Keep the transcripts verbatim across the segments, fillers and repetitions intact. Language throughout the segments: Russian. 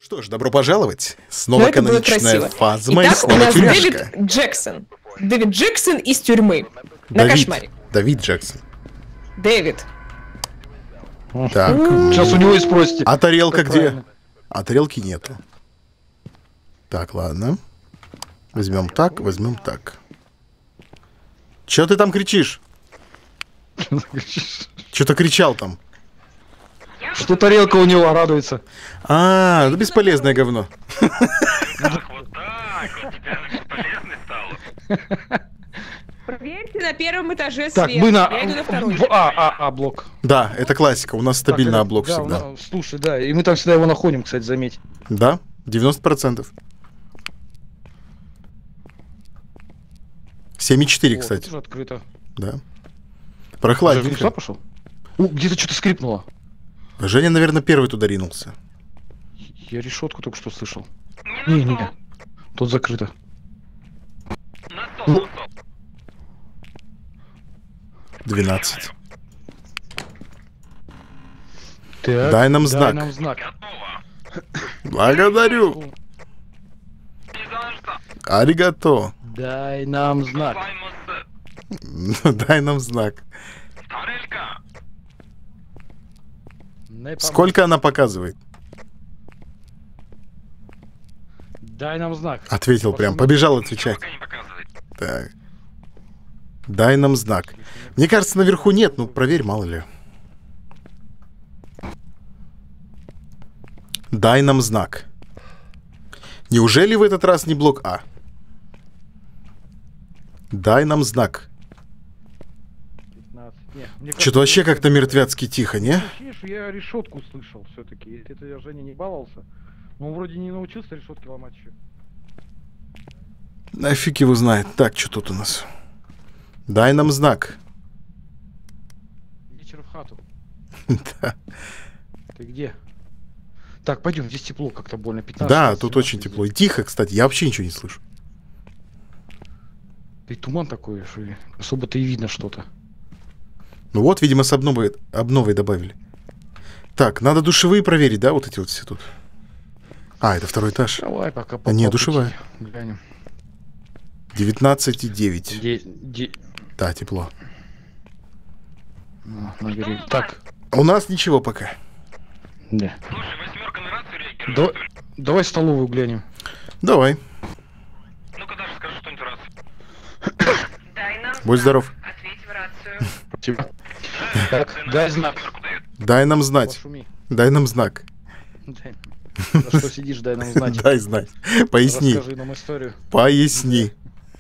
Что ж, добро пожаловать. Снова это было каноничная красиво. фазма и Итак, у снова нас тюряшка. Дэвид Джексон. Дэвид Джексон из тюрьмы. На Давид, кошмаре. Давид Джексон. Дэвид. Так. Сейчас у него и спросите. А тарелка где? правильно. А тарелки нету. Так, ладно. Возьмем так, возьмем так. Че ты там кричишь? Что-то кричал там. Что тарелка у него радуется. А, это бесполезное говно. Ах, вот так, вот теперь она бесполезной стала. Проверьте на первом этаже свет. Так, мы на, Я иду на второй. в А, А, А блок. Да, это классика. У нас стабильно Так, облог да, всегда. ну, слушай, да, и мы там всегда его находим, кстати, заметь. Да, девяносто процентов. семь и четыре, О, кстати. тут уже открыто. Да. Уже Прохладненько. туда пошел? О, где-то что-то скрипнуло. Женя, наверное, первый туда ринулся. Я решетку только что слышал. Не Не, на не, стол. тут закрыто. На стол, на стол. двенадцать. Так, Дай нам знак. нам знак. Готово. Благодарю. Не за что. Аригато. Дай нам знак. Ваймос. Дай нам знак. Тарелька. Не пом- Сколько она показывает? Дай нам знак. Ответил прям. Пошел. Побежал Ничего отвечать. пока не показывает. Так. Дай нам знак. Мне кажется, наверху нет. Ну, проверь, мало ли. Дай нам знак. Неужели в этот раз не блок А? Дай нам знак. пятнадцать. Не, мне Что-то кажется, вообще я- как-то мертвяцки тихо, не? Ощущение, что я решетку слышал все-таки. Если это я Женя не баловался. Но он вроде не научился решетки ломать еще. Нафиг его знает. Так, что тут у нас? Дай нам знак. Вечер в хату. Да. Ты где? Так, пойдем, здесь тепло как-то больно. пятнадцать, Да, шестнадцать, тут очень семнадцать. тепло. И тихо, кстати. Я вообще ничего не слышу. Да и туман такой, что ли. Особо-то и видно что-то. Ну вот, видимо, с обновой, обновой добавили. Так, надо душевые проверить, да, вот эти вот все тут. А, это второй этаж. Давай пока А, не, по душевая. пути глянем. девятнадцать и девять. Де- де- Да, тепло. Ну, набери. Так, У нас ничего пока. да. Слушай, восьмерка на рацию реагирует. Давай, давай столовую глянем. Давай. Ну-ка даже скажи что-нибудь раз. Дай нам Будь здоров. Ответь в рацию. Спасибо. Так, дай знак. Восьмерку дает. Дай нам знать. Пошуми. Дай нам знак. Дай. За что сидишь, дай нам знать. Дай знать. Поясни. Расскажи нам историю. Поясни.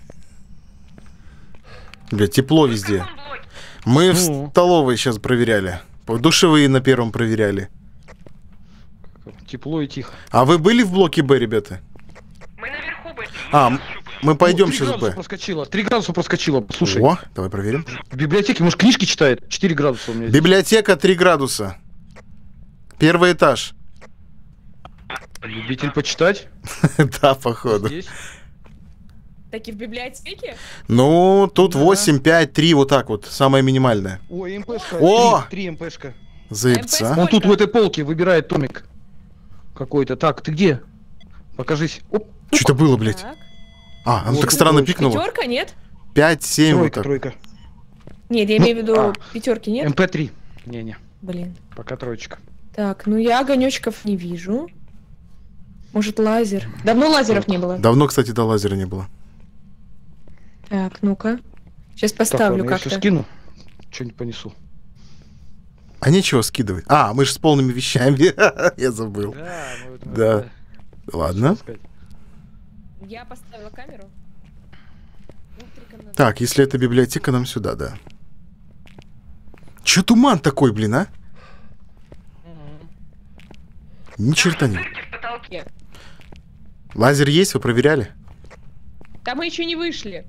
Бля, тепло везде. Мы в Ну. столовой сейчас проверяли. Душевые на первом проверяли. Тепло и тихо. А вы были в блоке Б, ребята? Мы наверху были. А, м- мы пойдем О, три сейчас в градуса Б. проскочило. три градуса проскочило. Слушай, О, давай проверим. в библиотеке, может, книжки читает? четыре градуса у меня здесь. Библиотека три градуса. Первый этаж. Любитель почитать? Да, походу. Здесь. Так и в библиотеке? Ну, тут Да. восемь, пять, три, вот так вот. Самое минимальное. Ой, МПшка. О! три МПшка. Заебца. Он тут в этой полке выбирает томик какой-то. Так, ты где? Покажись. Оп, Что это было, блядь? Так. А, оно Вот так странно двоечка. пикнуло. Пятерка, нет? пять, семь, вот тройка, так. тройка. Нет, я Ну, имею в виду а. пятерки, нет? МП три. Не-не, Блин. пока троечка. Так, ну я огонечков не вижу. Может, лазер? Давно лазеров не было. Давно, кстати, до лазера не было. Так, ну-ка. Сейчас Так, поставлю ладно, я все как-то. скину. Что-нибудь понесу. А нечего скидывать. А, мы же с полными вещами. Я забыл. Да, ну это... Да. Ладно. Я поставила камеру. Электрика надо. Так, если это библиотека, нам сюда, да. Че туман такой, блин, а? Ни черта не. Дырки в потолке. Лазер есть, вы проверяли? Да мы еще не вышли.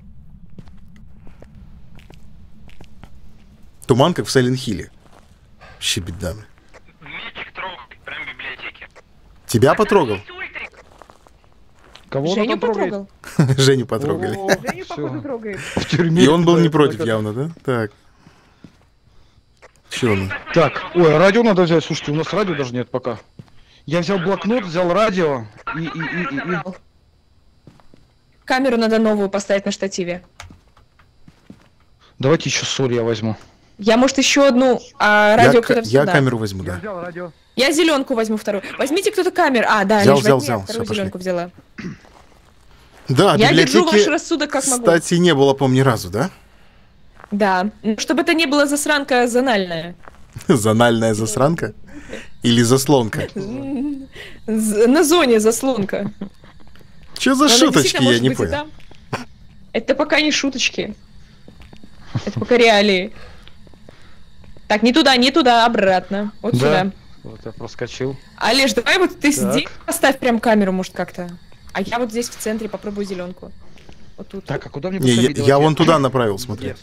Туман, как в Сайлент Хилле. Вообще беда. Мячик трогает, прям в библиотеке. Тебя потрогал? Есть ультрик. Кого он Женю там трогает? потрогал. Женю потрогали. О, Женю, всё. походу, трогает. В тюрьме. И он был не Да, против так. явно, да? Так. Че он? Так, ой, а радио надо взять. Слушайте, у нас радио даже нет пока. Я взял блокнот, взял радио и... и, и, и, и... Камеру надо новую поставить на штативе. Давайте еще соль я возьму. Я, может, еще одну, а Я, радио ка- кто-то я сюда. камеру возьму, Я да. взял радио. Я зеленку возьму вторую. Возьмите кто-то камеру. А, да, Взял, Леш, взял, возьми, я взял. вторую Всё, пошли. зеленку взяла. Да, Я держу ваш библиотеки, рассудок как могу. кстати, не было, по-моему, ни разу, да? Да. Ну, чтобы это не было засранка зональная. Зональная засранка? Или заслонка? З- На зоне заслонка. Че за Но она шуточки, действительно я может не быть и понял. там. Это пока не шуточки. Это пока реалии. Так, не туда, не туда, обратно. Вот Да. сюда. Вот я проскочил. Олеж, давай вот ты Так. здесь поставь прям камеру, может, как-то. А я вот здесь в центре попробую зеленку. Вот тут. Так, а куда мне Не, я, поставить? я Давайте вон туда направил, смотри.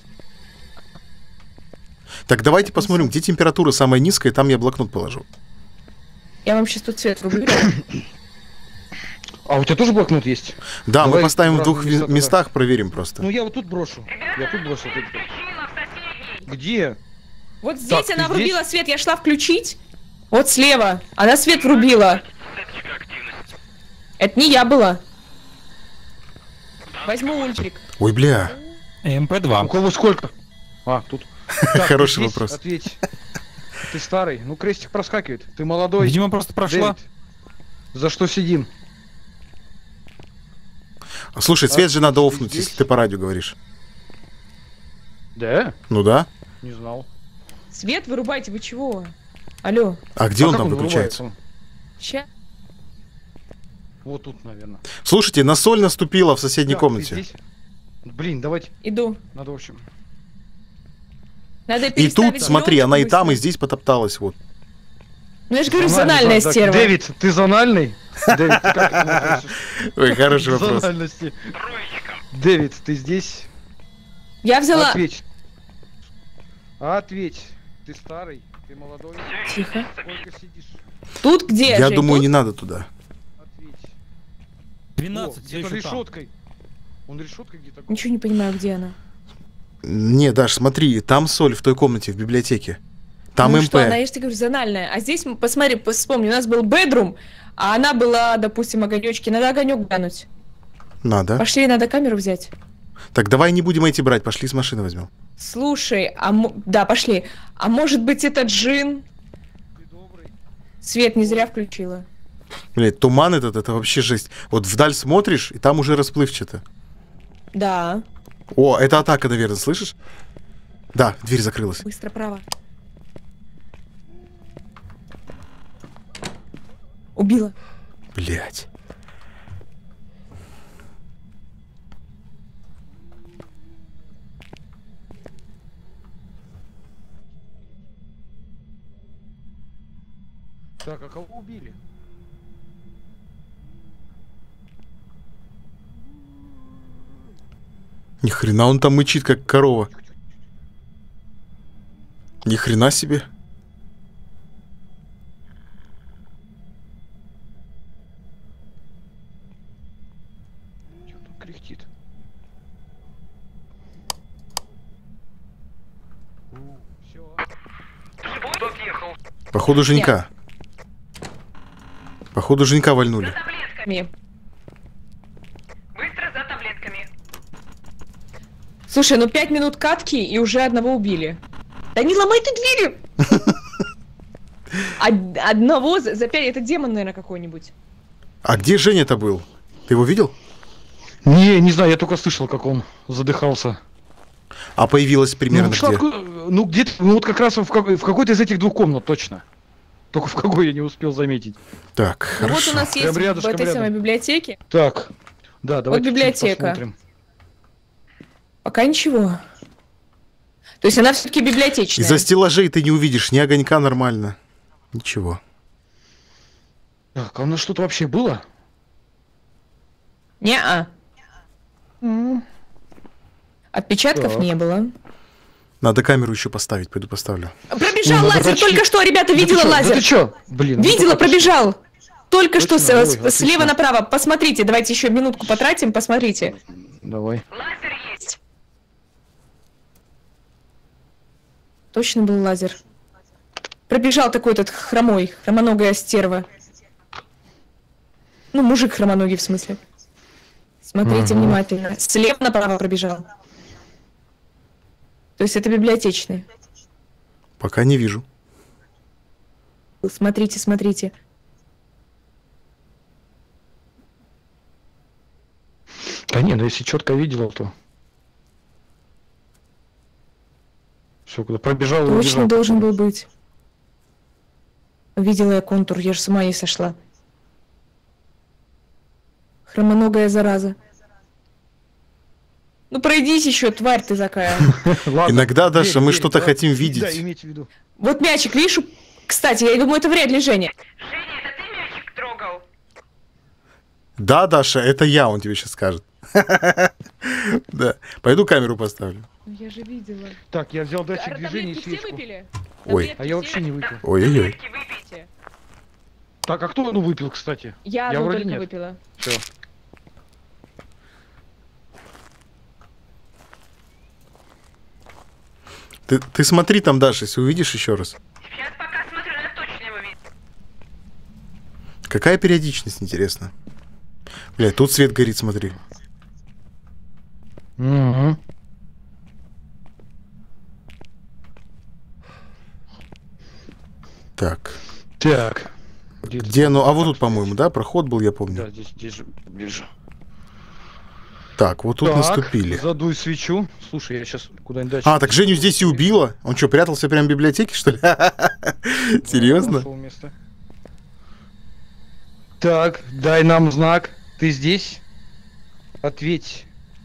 Так, давайте посмотрим, где температура самая низкая, там я блокнот положу. Я вам сейчас тут цвет врублю. А у тебя тоже блокнот есть? Да, мы Давай поставим в в двух разные места ви- местах, проверим просто. Ну я вот тут брошу. Я тут брошу. Тут. Где? Вот здесь Так, ты она здесь? врубила свет, я шла включить. Вот слева. Она свет врубила. Датчика активности. Это не я была. Возьму ультрик. Ой, бля, эм пэ У два. кого сколько? А, тут. Так, Хороший ты здесь? вопрос. Ответь. Ты старый. Ну, крестик проскакивает. Ты молодой. Видимо, просто прошла. Дэвид, за что сидим? слушай, свет же надо ты офнуть, здесь? если ты по радио говоришь. Да? Ну да. Не знал. Свет вырубайте, вы чего? Алло. А где А он как там вырубается? выключается? Ща. Вот тут, наверное. Слушайте, на соль наступила в соседней Так, ты комнате. здесь? Блин, давайте. Иду. Надо, в общем. Надо И переставить тут, смотри, зелёнку она и там, и быстро. здесь потопталась, вот. Ну я же говорю, Зональный, зональная да, да. стерва. Дэвид, ты зональный? Дэвид, ты как это относишься Ой, хороший к вопрос. зональности? Тройчиком. Дэвид, ты здесь? Я взяла... Ответь. Ответь. Ты старый, ты молодой. Тихо. Сколько сидишь? Тут где, Я Жень? думаю, Тут? не надо туда. Ответь. двенадцать, О, все где-то еще там. решеткой. Он решеткой где-то. Ничего не понимаю, где она. Не, Даш, смотри, там соль в той комнате, в библиотеке. Там ну что, она, МП. я же тебе говорю, зональная. А здесь, м, посмотри, пос- вспомни, у нас был бедрум, а она была, допустим, огонечки. Надо огонек глянуть. Надо. Пошли, надо камеру взять. Так, давай не будем эти брать, пошли с машины возьмем. Слушай, а мо- да, пошли. А может быть, это джин? Ты добрый. Свет не зря включила. Блядь, туман этот, это вообще жесть. Вот вдаль смотришь, и там уже расплывчато. Да. О, это атака, наверное, слышишь? Да, дверь закрылась. Быстро право. Убила. Блядь. Так, а кого убили? Ни хрена он там мычит, как корова. Ни хрена себе. Чё там кряхтит? Все. Кто въехал? Походу Женька. Походу Женька вальнули. Таблетками. Быстро за таблетками. Слушай, ну пять минут катки и уже одного убили. Да не ломай ты двери! Од- Одного за, за пять... Это демон, наверное, какой-нибудь. А где Женя-то был? Ты его видел? Не, не знаю, я только слышал, как он задыхался. А появилась примерно ну, что где? откуда- ну, где-то, ну, вот как раз в, как- в какой-то из этих двух комнат, точно. Только в какой я не успел заметить. Так, Ну хорошо. вот у нас Прям есть в рядышком, этой рядом. самой библиотеке. Так, да, давайте чуть библиотека. посмотрим. Пока ничего. То есть она все-таки библиотечная. Из-за стеллажей ты не увидишь ни огонька нормально. Ничего. Так, а у нас что-то вообще было? Не-а. Отпечатков Так. не было. Надо камеру еще поставить, пойду поставлю. Пробежал Ну, лазер, почти. только что, ребята, Да ты видела чё? Да лазер. ты чё? Блин. ну Видела, только пробежал. Только что Точно? с- Ой, с- слева отлично. направо. Посмотрите, давайте еще минутку потратим, посмотрите. что. Давай. Лазер есть. Точно был лазер. Пробежал такой этот хромой, хромоногая стерва. Ну, мужик хромоногий, в смысле. Смотрите Ага. внимательно. Слева направо пробежал. То есть это библиотечный. Пока не вижу. Смотрите, смотрите. Да не, ну если четко видел, то... Все, куда пробежал и Точно убежал. должен был быть. Видела я контур, я же с ума не сошла. Хромоногая зараза. Ну пройдись еще, тварь ты такая. Ладно, Иногда, Даша, верь, мы верь, что-то да. хотим Да, видеть. имейте в виду. Вот мячик, видишь? Кстати, я думаю, это вряд ли Женя. Женя, это ты мячик трогал? Да, Даша, это я, он тебе сейчас скажет. Да. Пойду камеру поставлю. Ну я же видела. Так, я взял датчик движения и свечку. Ой. А я вообще не выпил. Ой-ой-ой. Таблетки выпейте. Так, а кто ну выпил, кстати? Я, Я одну вроде только нет. выпила. Все. Ты, ты смотри там, Даша, если увидишь еще раз. Сейчас пока смотрю, на точно его видно. Какая периодичность, интересно? Бля, тут свет горит, смотри. Угу. Так. Так. Где, ну, а вот тут, по-моему, да, проход был, я помню. Да, здесь, здесь же ближе. Так, вот тут Так, наступили. задуй свечу. Слушай, я сейчас куда-нибудь дальше. А, так Женю здесь и убила? Он что, прятался прямо в библиотеке, что ли? Серьезно? Нашел место. Так, дай нам знак. Ты здесь? Ответь.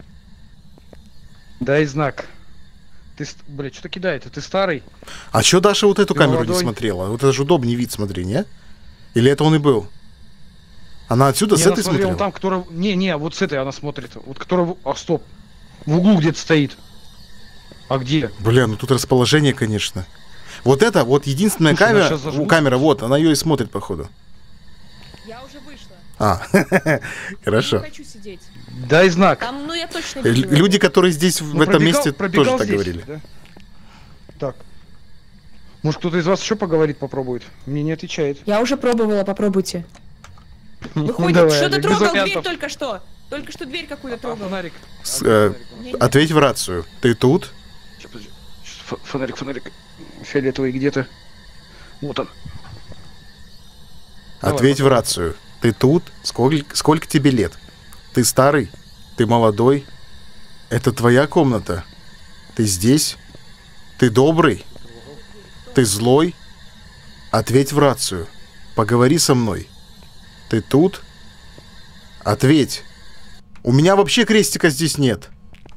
Дай знак. Ты, ст- блядь, что-то кидает. Ты старый? А что Даша вот эту Ты камеру не молодой. смотрела? Вот это же удобный вид, смотри, не? Или это он и был? Она отсюда Не, с она этой смотрела смотрела? там, которая... Не, не, вот с этой она смотрит. Вот которая... в- А, стоп. В углу где-то стоит. А где? Бля, ну тут расположение, конечно. Вот это, вот единственная Слушай, она камера, щас зажмут. у, камера, вот, она ее и смотрит, походу. Я уже вышла. А, хорошо. хочу сидеть. Дай знак. Там, ну я точно Э, видела. Люди, которые здесь в Ну, этом пробегал- месте, пробегал тоже так здесь, говорили. да? Так. Может, кто-то из вас еще поговорить попробует? Мне не отвечает. Я уже пробовала, попробуйте. Ну, Выходит, давай, что ты Олег, без трогал дверь вариантов. только что? Только что дверь какую-то А трогал. фонарик? С- А, э, фонарик, Не-не. Ответь в рацию. Ты тут? Щас, подожди. Щас, фо- Фонарик, фонарик. Фиолетовый где-то. Вот он. Давай, Ответь в рацию. Ты тут? Сколько, сколько тебе лет? Ты старый? Ты молодой? Это твоя комната? Ты здесь? Ты добрый? Ты злой? Ответь в рацию. Поговори со мной. Ты тут? Ответь. У меня вообще крестика здесь нет.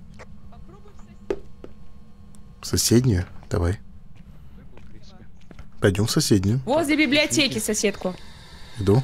В соседнюю? Давай. Пойдем в соседнюю. Возле библиотеки соседку. Иду.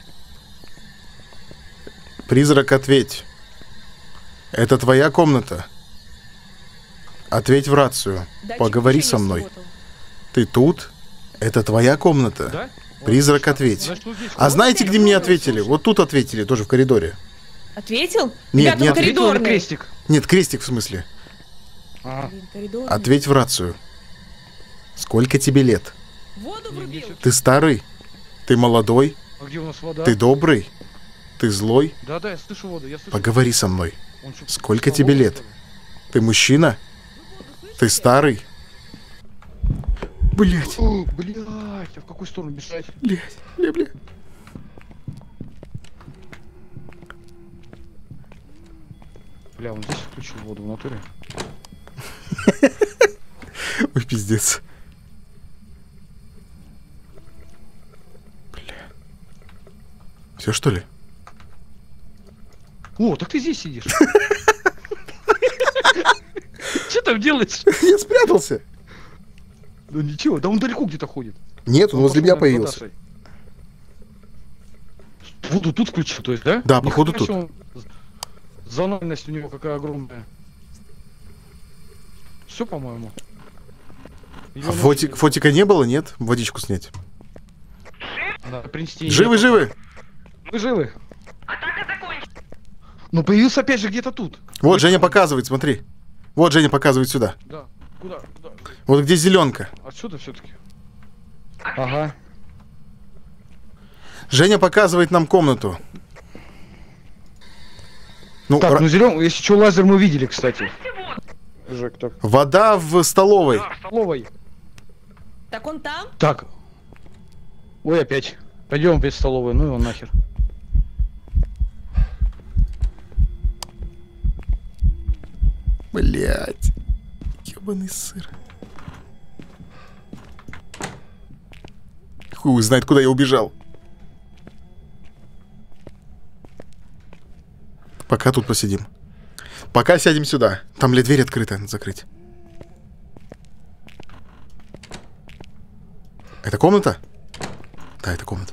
Призрак, ответь. Это твоя комната? Ответь в рацию. Датчик Поговори движения со мной. сработал. Ты тут? Это твоя комната? Да? Призрак, Вот, ответь. значит, вот здесь А вот. знаете, где мне ответили? Вот тут ответили, тоже в коридоре. Ответил? Нет, Ребята, нет. он Ответил на коридорный. крестик. Нет, крестик в смысле. А, Блин, коридорный. Ответь в рацию. Сколько тебе лет? Воду Не, врубил. месяц. Ты старый? Ты молодой? а где у нас вода? Ты добрый? Ты злой? Да, да, я слышу воду, я слышу. Поговори со мной. Он чё, Сколько в тебе столовой, лет? что ли? Ты мужчина? Ты старый? Блять, О, блядь, а в какую сторону бежать? блять, бля, бля. Бля, он здесь включил воду в натуре. Ой, пиздец. Бля. Все, что ли? О, так ты здесь сидишь. Что там делаешь? Я спрятался. Ну ничего, да он далеко где-то ходит. Нет, он возле пошел, меня наверное, появился. за Дашей. Воду тут включил, то есть, да? Да, Ни походу хрена тут. себе он- Зональность у него какая огромная. Все, по-моему. Или А он фотик, вообще- фотика не было, нет? Водичку снять. Надо принести. Живы, Нет, живы? Мы живы. Атака закончена. Ну появился опять же где-то тут. Вот, Женя показывает, смотри. Вот, Женя показывает сюда. Да. Куда? Куда? Вот где зеленка. Отсюда все-таки. Ага. Женя показывает нам комнату. Ну, Так, ра- ну зелен, если что, лазер мы видели, кстати. Жек, так. вода в столовой. Да, в столовой. Так он там? Так. Ой, опять. Пойдем опять в столовую, ну его нахер. Блять. Ёбаный сыр. Хуй знает, куда я убежал. Пока тут посидим. Пока сядем сюда. Там ли дверь открыта? Надо закрыть. Это комната? Да, это комната.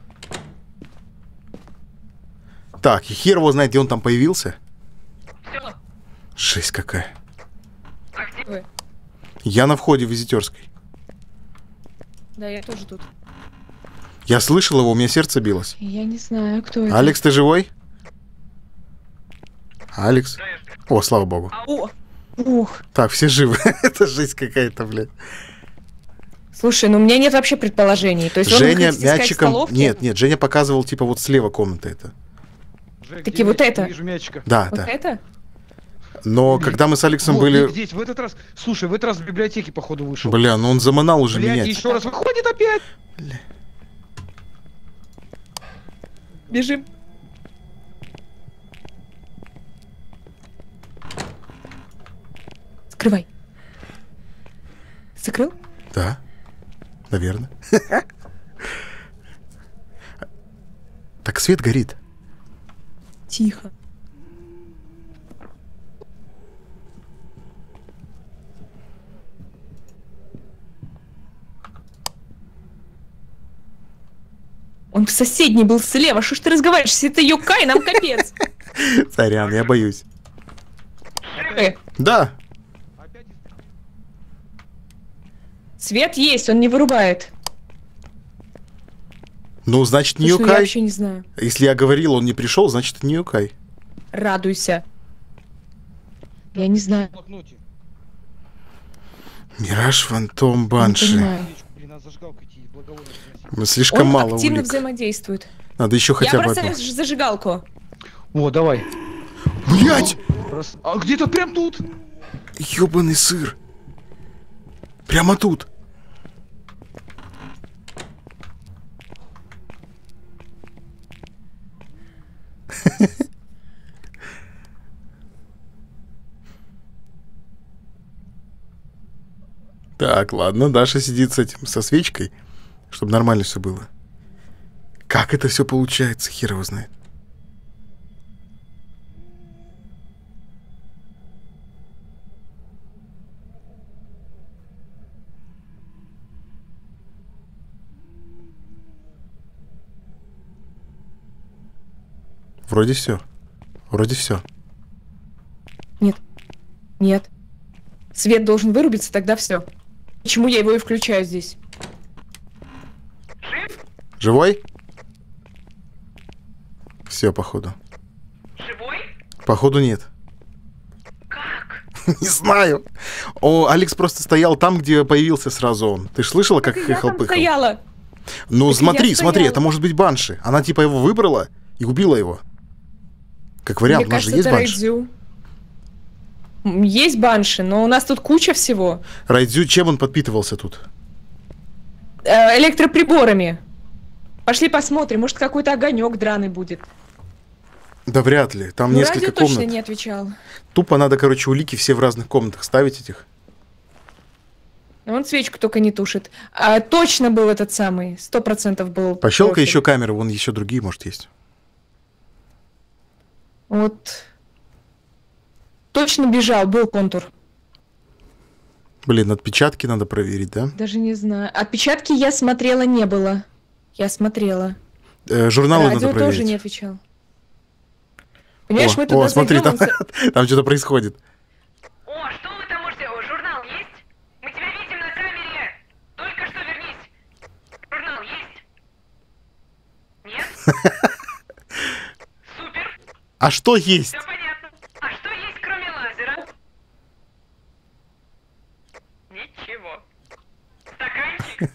Так, и хер его знает, где он там появился. Всё. Жесть какая. А где Вы. Я на входе в Визитерской. Да, я тоже тут. Я слышал его, у меня сердце билось. Я не знаю, кто это. Алекс, ты живой? Алекс? О, слава богу. О! Ух. Так, все живы. Это жесть какая-то, блядь. Слушай, ну у меня нет вообще предположений. То есть он Женя хотите искать в мячиком... столовке? Нет, нет, Женя показывал, типа, вот слева комната это. Жек, Таки где вот мячик? это? Не вижу мячика. Да, Вот да. это? Но когда мы с Алексом Вот, были... здесь, в этот раз... Слушай, в этот раз в библиотеке, походу, вышел. Бля, ну он заманал уже Блядь, менять. еще раз выходит опять. Бежим. Скрывай. Закрыл? Да, наверное. Так свет горит. Тихо. Он в соседней был слева. Что ж ты разговариваешь? Если это Юкай, нам капец. Сорян, я боюсь. Э, Да, Опять из- Свет есть, он не вырубает. ну, значит, не Слушай, ну я Юкай. вообще не знаю. Если я говорил, он не пришел, значит, это не Юкай. Радуйся. Я не знаю. в блокноте. Мираж, фантом, Не банши. понимаю. Блин, надо зажигалку идти, благовоние приносить. Мы слишком Он мало активно улик. взаимодействует. Надо еще хотя Я бы бросаю одну. ж- зажигалку. О, давай. Блять! Раз- А где-то прям тут. Ёбаный сыр. Прямо тут. Так, ладно, Даша сидит с этим, со свечкой, чтобы нормально все было. Как это все получается, хер его знает. Вроде все. Вроде все. Нет. Нет. Свет должен вырубиться, тогда все. Почему я его и включаю здесь? Живой? Все, походу. Живой? Походу нет. Как? Не знаю. О, Алекс просто стоял там, где появился сразу он. Ты ж слышала, как Так и я там хыхал-пыхал? стояла. Ну Так и смотри, я смотри, стояла. это может быть Банши. Она типа его выбрала и убила его. Как вариант, Мне у нас же кажется, есть это Банши. Райдзю. М, Есть банши, но у нас тут куча всего. Райдзю, чем он подпитывался тут? Э, электроприборами. Пошли посмотрим, может какой-то огонек драный будет. Да вряд ли. Там Ну, несколько радио точно комнат. не отвечал. Тупо надо, короче, улики все в разных комнатах ставить этих. Он свечку только не тушит. А, точно был этот самый. Сто процентов был. Пощелкай профиль. еще камеры, вон еще другие, может, есть. Вот. Точно бежал, был контур. Блин, отпечатки надо проверить, да? Даже не знаю. Отпечатки я смотрела, не было. Я смотрела. Э, журналы Радио надо проверить. тоже не отвечал. Понимаешь, О, мы туда о, смотри, зайдем, там, он с- там что-то происходит. О, что вы там можете? О, журнал есть? Мы тебя видим на камере. Только что вернись. Журнал есть? Нет? Супер. А что есть? Все понятно. А что есть, кроме лазера? Ничего. Стаканчик?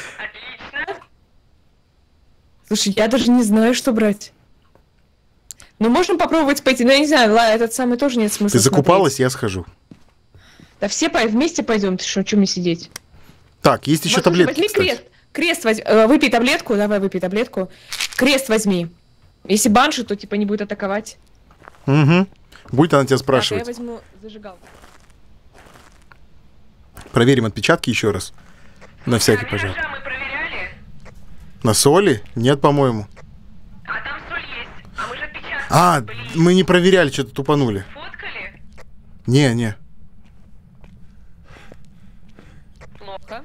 Отлично. Слушай, я даже не знаю, что брать. Ну, можем попробовать пойти. Ну, я не знаю, ла, этот самый тоже нет смысла Ты закупалась, смотреть. я схожу. Да все по- вместе пойдем, ты что, чем мне сидеть? Так, есть еще Вот, таблетки, возьми кстати. крест. Крест возьми. Э, выпей таблетку, давай выпей таблетку. Крест возьми. Если банши, то типа не будет атаковать. Угу. Будет она тебя Так, спрашивать. я возьму зажигалку. Проверим отпечатки еще раз. На всякий А пожар. миража мы проверяли? На соли? Нет, по-моему. А там соль есть. А мы же отпечатки. А, Блин, мы не проверяли, что-то тупанули. фоткали? Не, не. Плохо.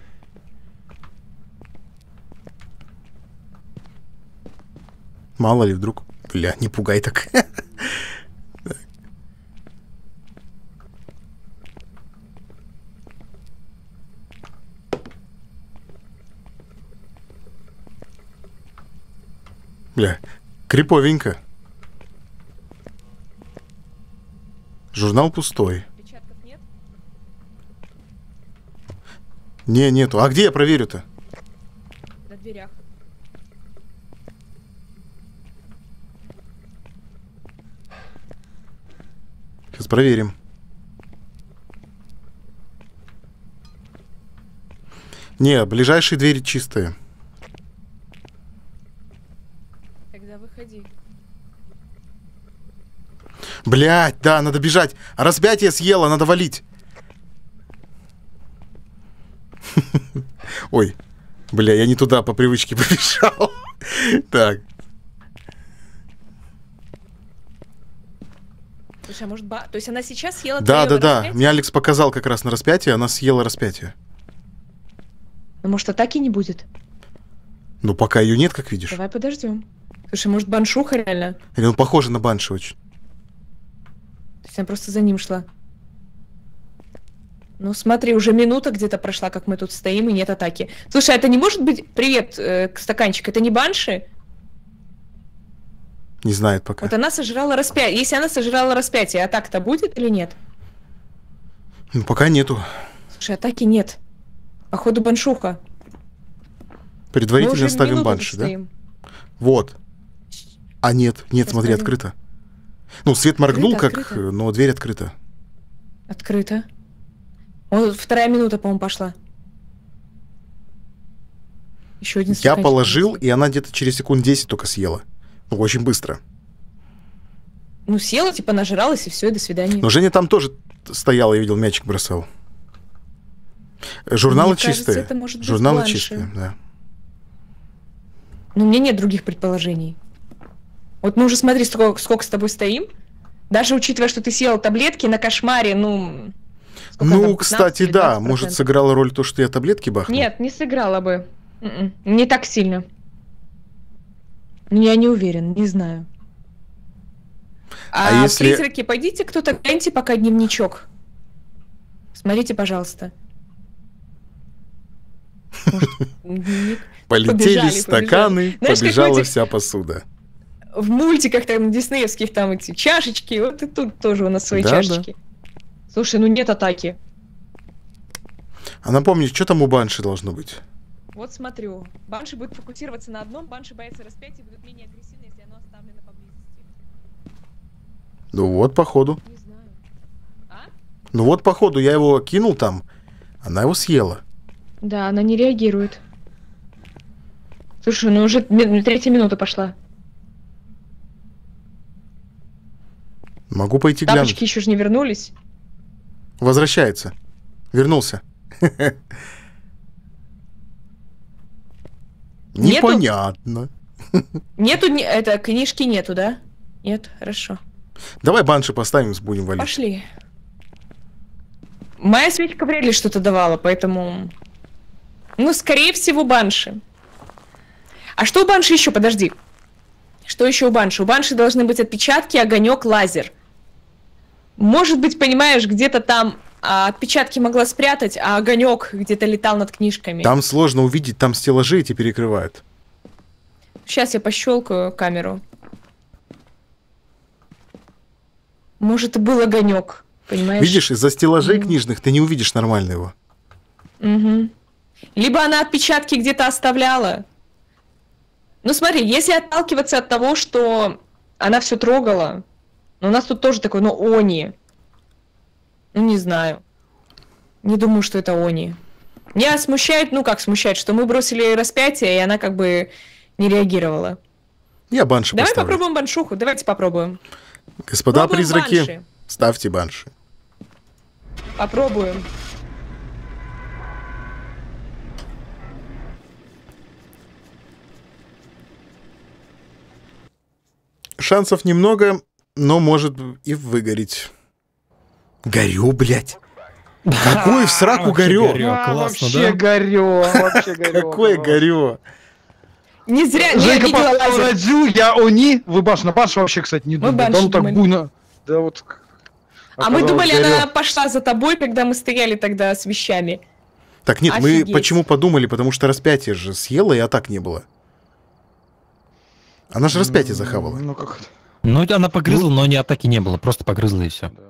Мало ли вдруг. Бля, не пугай так. Бля, криповенько. Журнал пустой. Отпечатков нет? Не, нету. А где я проверю-то? На дверях. Сейчас проверим. Не, ближайшие двери чистые. Тогда выходи. Блять, да, надо бежать. А распятие съела, надо валить. Ой, бля, я не туда по привычке побежал. Так, Слушай, а может ба... То есть она сейчас съела да, да, твоё да. распятие? Мне Алекс показал как раз на распятие, она съела распятие. Ну, может, атаки не будет? Ну, пока ее нет, как видишь. Давай подождем. Слушай, может, баншуха реально? Или он похожа на банши очень. То есть она просто за ним шла. Ну, смотри, уже минута где-то прошла, как мы тут стоим, и нет атаки. Слушай, а это не может быть... Привет, э, стаканчик, это не банши? Не знает пока. Вот она сожрала распятие. Если она сожрала распятие, атака-то будет или нет? Ну, пока нету. Слушай, атаки нет. Походу баншуха. Мы Предварительно уже ставим минуту банши, тут да? стоим. Вот. А нет, нет, Сейчас смотри, проверим. открыто. Ну, свет моргнул, Открыто, как, открыто. но дверь открыта. Открыто. О, вторая минута, по-моему, пошла. Еще один Я стаканчик положил, принеси. и она где-то через секунд десять только съела. Ну, очень быстро. Ну, съела, типа, нажралась, и все, и до свидания. Но Женя там тоже стояла, я видел, мячик бросал. Журналы Мне кажется, чистые. это может быть Журналы бланши. чистые, да. Ну, у меня нет других предположений. Вот мы уже, смотри, сколько, сколько с тобой стоим. Даже учитывая, что ты съела таблетки на кошмаре, ну... сколько Ну, там, кстати, пятнадцать или да, двадцать может, процентов? сыграла роль то, что я таблетки бахнул? Нет, не сыграла бы. М-м, не так сильно. Ну, я не уверен, не знаю. А А, если- призраки, пойдите кто-то, гляньте пока дневничок. Смотрите, пожалуйста. Может, дневник? Полетели Побежали, стаканы, побежали. Знаешь, как побежала эти- вся посуда. В мультиках там диснеевских там эти чашечки, вот и тут тоже у нас свои Да, да. чашечки. Слушай, ну нет атаки. А напомни, что там у Банши должно быть? Вот смотрю. Банши будет фокусироваться на одном, банши боятся распятия и будут менее агрессивны, если оно оставлено поблизости. Ну вот, походу. Не знаю. А? Ну вот, походу, я его кинул там, она его съела. Да, она не реагирует. Слушай, ну уже ми- третья минута пошла. Могу пойти Тапочки глянуть. еще же не вернулись. Возвращается. Вернулся. Нету? Непонятно. Нету, ни- это, книжки нету, да? Нет, хорошо. Давай Банши поставим, будем валить. Пошли. Моя свечка вряд ли что-то давала, поэтому... Ну, скорее всего, банши. А что у банши еще? Подожди. Что еще у банши? У банши должны быть отпечатки, огонек, лазер. Может быть, понимаешь, где-то там а, отпечатки могла спрятать, а огонек где-то летал над книжками. Там сложно увидеть, там стеллажи эти перекрывают. Сейчас я пощелкаю камеру. Может, и был огонек, понимаешь? Видишь, из-за стеллажей Мгм. книжных ты не увидишь нормально его. Угу. Либо она отпечатки где-то оставляла. Ну смотри, если отталкиваться от того, что она все трогала. Но у нас тут тоже такой, ну, они. Ну, не знаю. Не думаю, что это они. Меня смущает, ну как смущает, что мы бросили распятие, и она как бы не реагировала. Я банши Давай поставлю. попробуем баншуху, давайте попробуем. Господа Пробуем призраки, банши. ставьте банши. Попробуем. Шансов немного, но может и выгореть. Горю, блядь. Какой в сраку Вообще горю? горю. А, классно, вообще да? горю, вообще горю. Какое горю? Не зря не Женька обидела поставил лазер. Дзю, я они, вы баш на баш вообще, кстати, не Мы думали. Да банши ну так думали. буйно. Да вот. А мы оказалось, думали, горю. она пошла за тобой, когда мы стояли тогда с вещами. Так нет, мы Офигеть. почему подумали? Потому что распятие же съела, и атак не было. Она же распятие захавала. Ну как это? Ну, она погрызла, но ни атаки не было, просто погрызла и все. Да.